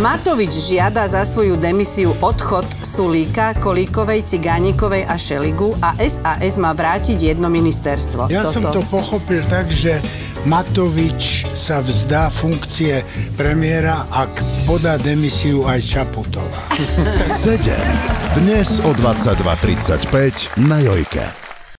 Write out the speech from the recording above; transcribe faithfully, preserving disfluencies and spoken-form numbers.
Matovič žiada za svoju demisiu odchod Sulíka, Kolíkovej, Cigánikovej a Šeligu a es a es má vrátiť jedno ministerstvo. Ja Toto. som to pochopil tak, že Matovič sa vzdá funkcie premiéra, ak podá demisiu aj Čaputová. sedem. Dnes o dvadsaťdva tridsaťpäť na Jojke.